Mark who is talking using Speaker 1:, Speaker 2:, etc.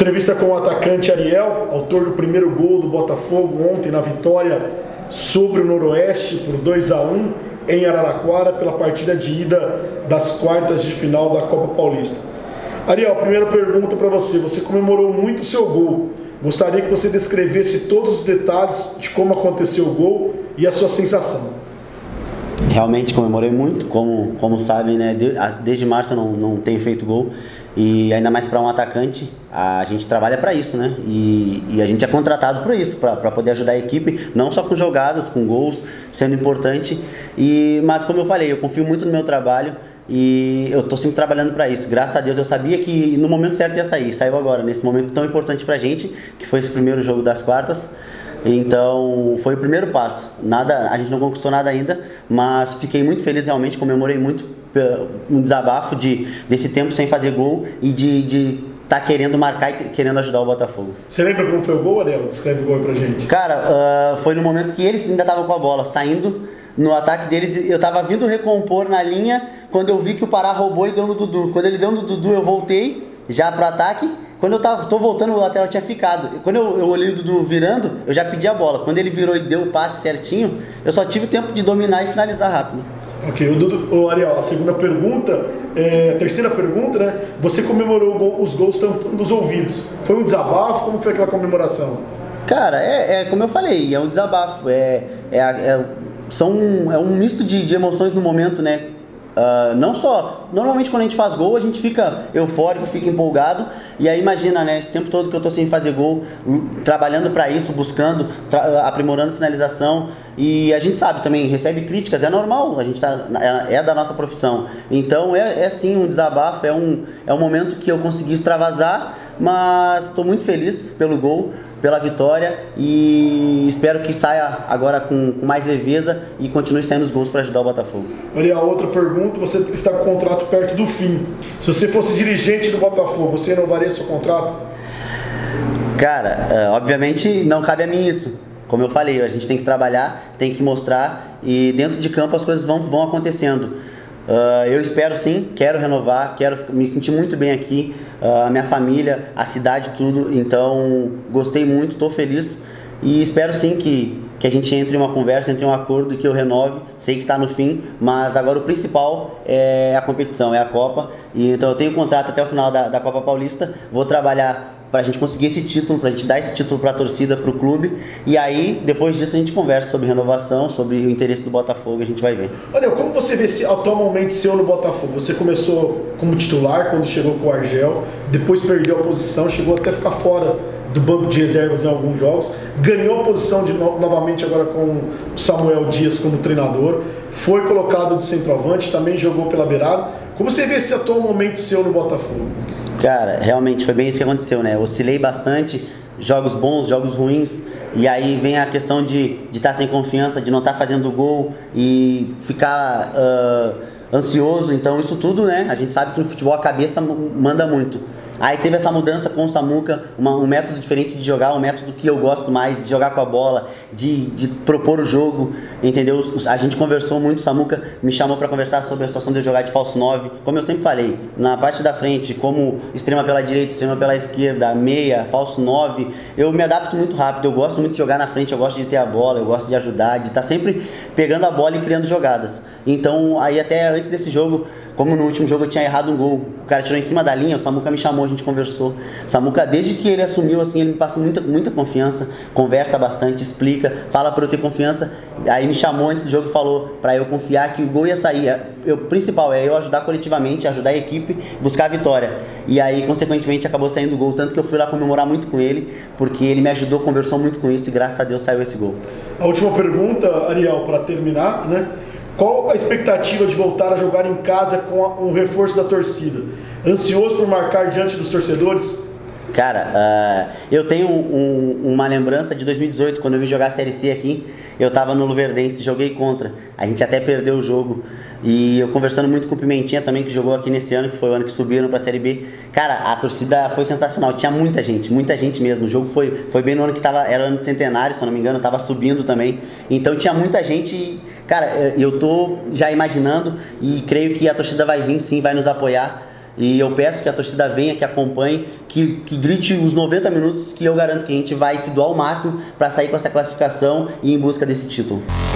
Speaker 1: Entrevista com o atacante Ariel, autor do primeiro gol do Botafogo ontem na vitória sobre o Noroeste por 2-1 em Araraquara pela partida de ida das quartas de final da Copa Paulista. Ariel, primeira pergunta para você. Você comemorou muito o seu gol. Gostaria que você descrevesse todos os detalhes de como aconteceu o gol e a sua sensação.
Speaker 2: Realmente comemorei muito, como sabem, né? Desde março eu não tenho feito gol. E ainda mais para um atacante, a gente trabalha para isso, né? E a gente é contratado para isso, para poder ajudar a equipe, não só com jogadas, com gols, sendo importante. Mas como eu falei, eu confio muito no meu trabalho e eu estou sempre trabalhando para isso. Graças a Deus eu sabia que no momento certo ia sair, saiu agora, nesse momento tão importante para a gente, que foi esse primeiro jogo das quartas. Então foi o primeiro passo. A gente não conquistou nada ainda, mas fiquei muito feliz realmente, comemorei muito um desabafo desse tempo sem fazer gol e de tá querendo marcar e querendo ajudar o Botafogo.
Speaker 1: Você lembra como foi o gol, Ariel? Descreve o gol aí pra gente.
Speaker 2: Cara, foi no momento que eles ainda estavam com a bola, saindo no ataque deles. Eu tava vindo recompor na linha quando eu vi que o Pará roubou e deu no Dudu. Quando ele deu no Dudu, eu voltei já pro ataque. Quando eu tô voltando, o lateral tinha ficado. Quando eu olhei o Dudu virando, eu já pedi a bola. Quando ele virou e deu o passe certinho, eu só tive tempo de dominar e finalizar rápido.
Speaker 1: Ok, o Ariel, a segunda pergunta, a terceira pergunta, né? Você comemorou os gols tampando os ouvidos. Foi um desabafo? Como foi aquela comemoração?
Speaker 2: Cara, como eu falei, é um desabafo. É um misto de emoções no momento, né? Não só, normalmente quando a gente faz gol a gente fica eufórico, fica empolgado, e aí imagina, né, esse tempo todo que eu tô sem fazer gol, trabalhando para isso, buscando, aprimorando finalização, e a gente sabe também, recebe críticas, é normal, a gente é da nossa profissão, então é sim um desabafo, é um momento que eu consegui extravasar, mas estou muito feliz pelo gol, pela vitória, e espero que saia agora com mais leveza e continue saindo os gols para ajudar o Botafogo.
Speaker 1: Ariel, outra pergunta, você está com o contrato perto do fim. Se você fosse dirigente do Botafogo, você renovaria seu contrato?
Speaker 2: Cara, obviamente não cabe a mim isso. Como eu falei, a gente tem que trabalhar, tem que mostrar, e dentro de campo as coisas vão acontecendo. Eu espero sim, quero renovar, quero me sentir muito bem aqui, a minha família, a cidade, tudo, então gostei muito, estou feliz e espero sim que a gente entre em uma conversa, entre em um acordo e que eu renove. Sei que está no fim, mas agora o principal é a competição, é a Copa, e então eu tenho contrato até o final da Copa Paulista, vou trabalhar para a gente conseguir esse título, para a gente dar esse título para a torcida, para o clube, e aí depois disso a gente conversa sobre renovação, sobre o interesse do Botafogo, a gente vai ver.
Speaker 1: Olha, como você vê esse atual momento seu no Botafogo? Você começou como titular quando chegou com o Argel, depois perdeu a posição, chegou até ficar fora do banco de reservas em alguns jogos, ganhou a posição novamente agora com o Samuel Dias como treinador, foi colocado de centroavante, também jogou pela beirada. Como você vê esse atual momento seu no Botafogo?
Speaker 2: Cara, realmente foi bem isso que aconteceu, né? Eu oscilei bastante, jogos bons, jogos ruins, e aí vem a questão de estar sem confiança, de não estar fazendo gol e ficar ansioso. Então isso tudo, né? A gente sabe que no futebol a cabeça manda muito. Aí teve essa mudança com o Samuca, um método diferente de jogar, um método que eu gosto mais, de jogar com a bola, de propor o jogo, entendeu? A gente conversou muito, o Samuca me chamou para conversar sobre a situação de eu jogar de falso 9, como eu sempre falei, na parte da frente, como extrema pela direita, extrema pela esquerda, meia, falso 9, eu me adapto muito rápido, eu gosto muito de jogar na frente, eu gosto de ter a bola, eu gosto de ajudar, de estar sempre pegando a bola e criando jogadas. Então, aí até antes desse jogo, como no último jogo eu tinha errado um gol, o cara tirou em cima da linha, o Samuca me chamou, a gente conversou. O Samuca, desde que ele assumiu, assim, ele me passa muita confiança, conversa bastante, explica, fala para eu ter confiança. Aí me chamou antes do jogo e falou para eu confiar que o gol ia sair. O principal é eu ajudar coletivamente, ajudar a equipe, buscar a vitória. E aí, consequentemente, acabou saindo o gol, tanto que eu fui lá comemorar muito com ele, porque ele me ajudou, conversou muito com isso e graças a Deus saiu esse gol.
Speaker 1: A última pergunta, Ariel, para terminar, né? Qual a expectativa de voltar a jogar em casa com um reforço da torcida? Ansioso por marcar diante dos torcedores?
Speaker 2: Cara, eu tenho uma lembrança de 2018, quando eu vim jogar a Série C aqui, eu tava no Luverdense, joguei contra, a gente até perdeu o jogo, e eu conversando muito com o Pimentinha também, que jogou aqui nesse ano, que foi o ano que subiram pra Série B, cara, a torcida foi sensacional, tinha muita gente mesmo, o jogo foi bem no ano que era ano de centenário, se eu não me engano, tava subindo também, então tinha muita gente, e, cara, eu tô já imaginando, e creio que a torcida vai vir sim, vai nos apoiar, E eu peço que a torcida venha, que acompanhe, que grite os 90 minutos, que eu garanto que a gente vai se doar ao máximo para sair com essa classificação e ir em busca desse título.